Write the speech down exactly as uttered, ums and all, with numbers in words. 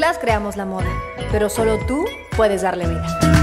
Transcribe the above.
reglas creamos la moda, pero solo tú puedes darle vida.